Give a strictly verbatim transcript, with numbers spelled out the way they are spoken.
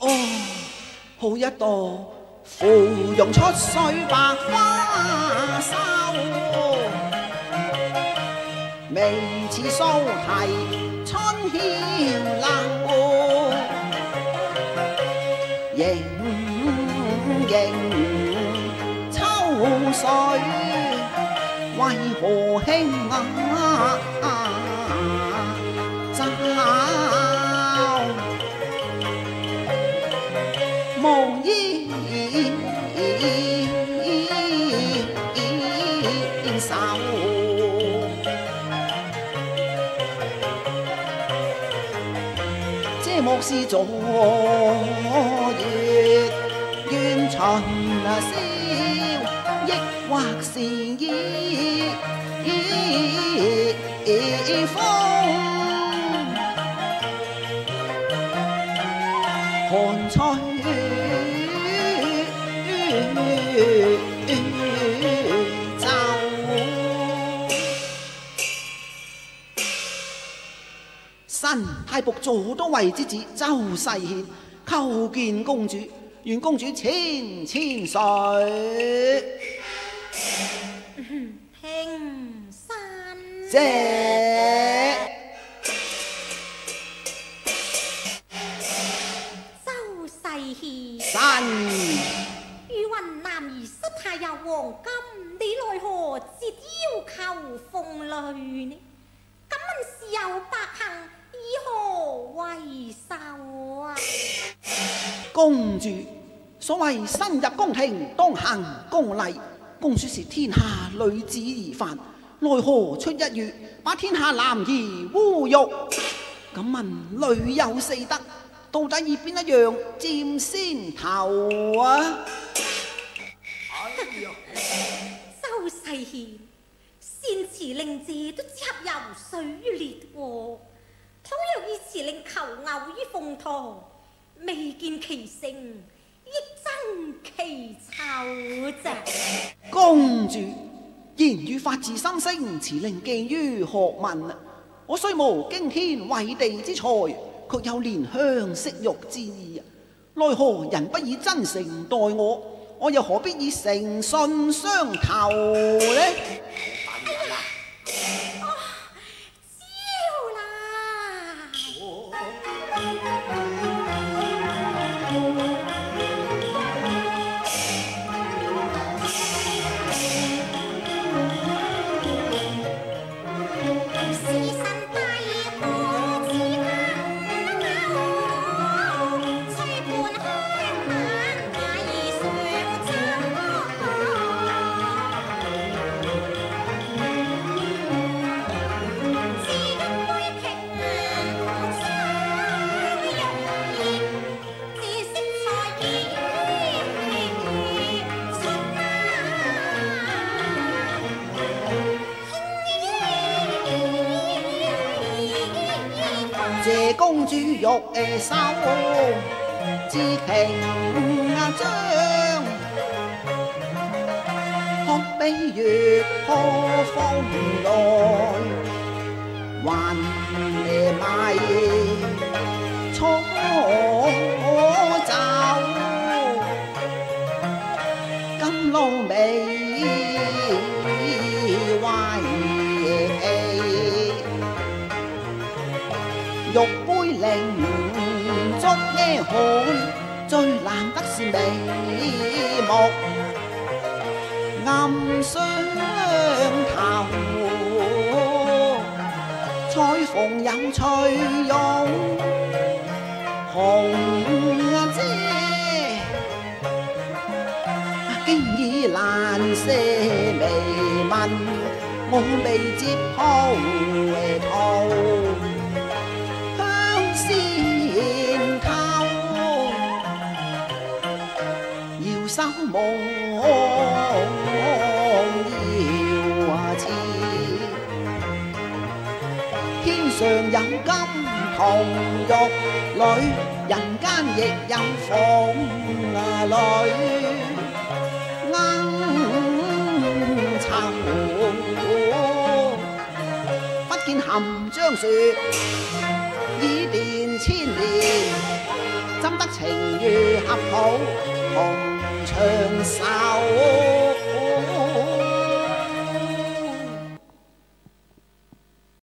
哦，好一朵芙蓉出水百花羞，眉似素提春曉流，盈盈秋水為何輕啊嘲？無依手，這莫是昨月怨秦宵，抑或是意風寒翠袖。臣太僕左都尉之子周世憲叩見公主，願公主千千歲。 平身。 謝。 周世憲。 臣。 如雲男兒失太有黃金，你奈何折腰求鳳淚呢？敢問是有百幸，以何為壽啊？ 公主，所謂新入宮廷，當行宮禮。公主是天下女子而犯，奈何出一語，把天下男兒侮辱？敢問女有四德，到底以邊一樣佔先頭啊？ 哎呀，周世憲，先辭令者都只合游水烈喎。倘若以辭令求偶於鳳堂，未見其成，亦爭其醜咋？ 公主，言語發自心聲，辭令寄於學問。我雖無驚天偉地之才，卻有憐香惜玉之意。奈何人不以真誠待我，我又何必以誠信相投呢？謝公主玉手，至平章，可比月破風來，還迷錯走，金露尾懷玉杯令足呢看，最難得是眉目暗相投，彩鳳有翠容紅遮，經已難捨微問，我未接鋪圖。手夢要似，天上有金童玉女，人間亦有鳳女鶯巢，不見含章雪，已奠千年。怎得情如合抱，同長壽。